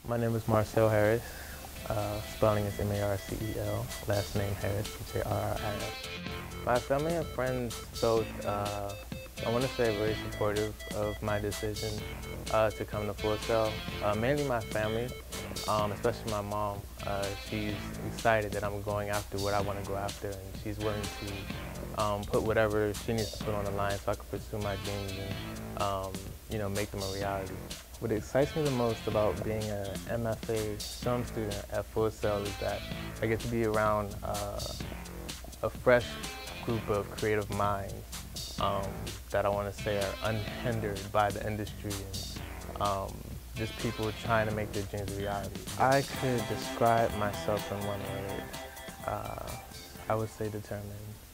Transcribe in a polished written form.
My name is Marcel Harris. Spelling is M-A-R-C-E-L. Last name Harris, H-A-R-R-I-S. My family and friends both, I want to say, very supportive of my decision to come to Full Sail. Mainly my family, especially my mom. She's excited that I'm going after what I want to go after, and she's willing to put whatever she needs to put on the line so I can pursue my dreams and make them a reality. What excites me the most about being an MFA film student at Full Sail is that I get to be around a fresh group of creative minds that I want to say are unhindered by the industry and just people trying to make their dreams a reality. I could describe myself in one word. I would say determined.